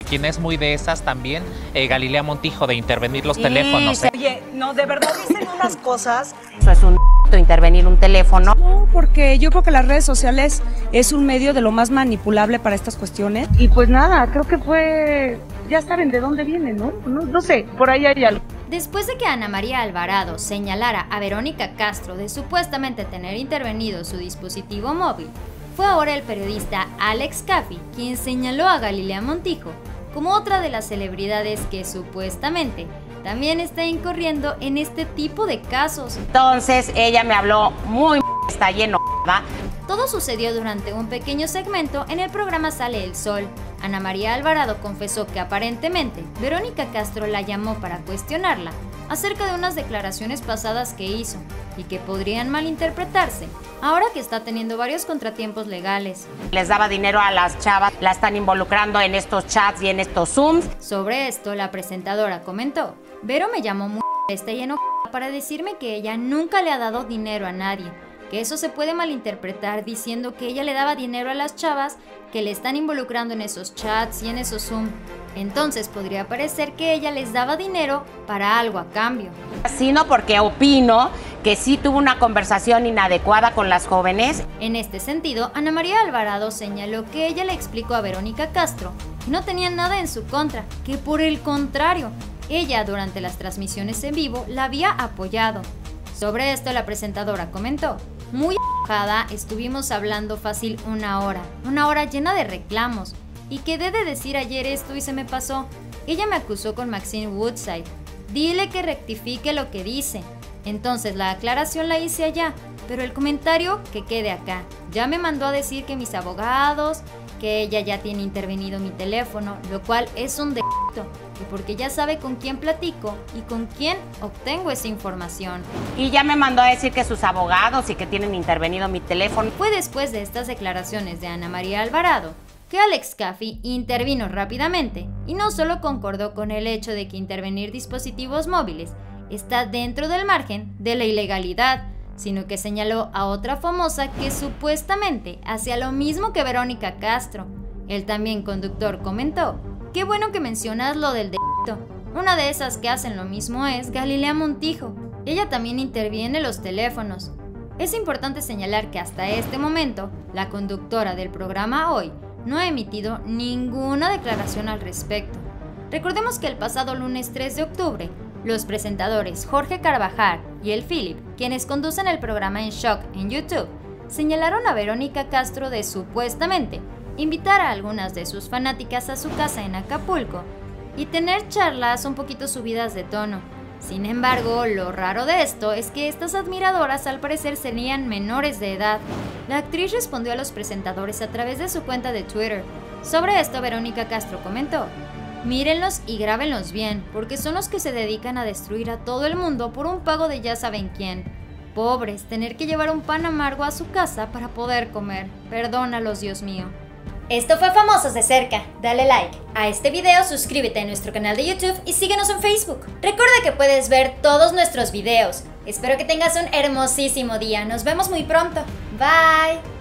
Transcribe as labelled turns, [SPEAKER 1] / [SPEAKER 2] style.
[SPEAKER 1] Quien es muy de esas también, Galilea Montijo, de intervenir los teléfonos.
[SPEAKER 2] Oye, no, de verdad dicen unas cosas.
[SPEAKER 3] Eso es un intervenir un teléfono.
[SPEAKER 2] No, porque yo creo que las redes sociales es un medio de lo más manipulable para estas cuestiones. Y pues nada, creo que fue... Ya saben de dónde viene, ¿no? No sé, por ahí hay algo.
[SPEAKER 4] Después de que Ana María Alvarado señalara a Verónica Castro de supuestamente tener intervenido su dispositivo móvil, fue ahora el periodista Alex Caffi quien señaló a Galilea Montijo como otra de las celebridades que supuestamente también está incurriendo en este tipo de casos.
[SPEAKER 3] Entonces ella me habló muy está lleno, ¿verdad?
[SPEAKER 4] Todo sucedió durante un pequeño segmento en el programa Sale el Sol. Ana María Alvarado confesó que aparentemente Verónica Castro la llamó para cuestionarla acerca de unas declaraciones pasadas que hizo y que podrían malinterpretarse ahora que está teniendo varios contratiempos legales.
[SPEAKER 3] Les daba dinero a las chavas, la están involucrando en estos chats y en estos Zooms.
[SPEAKER 4] Sobre esto, la presentadora comentó: Vero me llamó muy y enojada para decirme que ella nunca le ha dado dinero a nadie, que eso se puede malinterpretar diciendo que ella le daba dinero a las chavas que le están involucrando en esos chats y en esos Zoom. Entonces podría parecer que ella les daba dinero para algo a cambio.
[SPEAKER 3] Sino porque opino que sí tuvo una conversación inadecuada con las jóvenes.
[SPEAKER 4] En este sentido, Ana María Alvarado señaló que ella le explicó a Verónica Castro que no tenía nada en su contra, que por el contrario, ella durante las transmisiones en vivo la había apoyado. Sobre esto la presentadora comentó: muy enojada, estuvimos hablando fácil una hora llena de reclamos, y quedé de decir ayer esto y se me pasó. Ella me acusó con Maxine Woodside, dile que rectifique lo que dice. Entonces la aclaración la hice allá, pero el comentario que quede acá. Ya me mandó a decir que mis abogados, que ella ya tiene intervenido mi teléfono, lo cual es un delito, y porque ya sabe con quién platico y con quién obtengo esa información.
[SPEAKER 3] Y ya me mandó a decir que sus abogados y que tienen intervenido mi teléfono.
[SPEAKER 4] Fue después de estas declaraciones de Ana María Alvarado que Alex Caffi intervino rápidamente y no solo concordó con el hecho de que intervenir dispositivos móviles está dentro del margen de la ilegalidad, sino que señaló a otra famosa que supuestamente hacía lo mismo que Verónica Castro. El también conductor comentó: qué bueno que mencionas lo del delito. Una de esas que hacen lo mismo es Galilea Montijo. Ella también interviene los teléfonos. Es importante señalar que hasta este momento, la conductora del programa Hoy no ha emitido ninguna declaración al respecto. Recordemos que el pasado lunes 3 de octubre, los presentadores Jorge Carvajal y el Philip, quienes conducen el programa En Shock en YouTube, señalaron a Verónica Castro de supuestamente invitar a algunas de sus fanáticas a su casa en Acapulco y tener charlas un poquito subidas de tono. Sin embargo, lo raro de esto es que estas admiradoras al parecer serían menores de edad. La actriz respondió a los presentadores a través de su cuenta de Twitter. Sobre esto, Verónica Castro comentó: mírenlos y grábenlos bien, porque son los que se dedican a destruir a todo el mundo por un pago de ya saben quién. Pobres, tener que llevar un pan amargo a su casa para poder comer. Perdónalos, Dios mío. Esto fue Famosos de Cerca. Dale like a este video, suscríbete a nuestro canal de YouTube y síguenos en Facebook. Recuerda que puedes ver todos nuestros videos. Espero que tengas un hermosísimo día. Nos vemos muy pronto. Bye.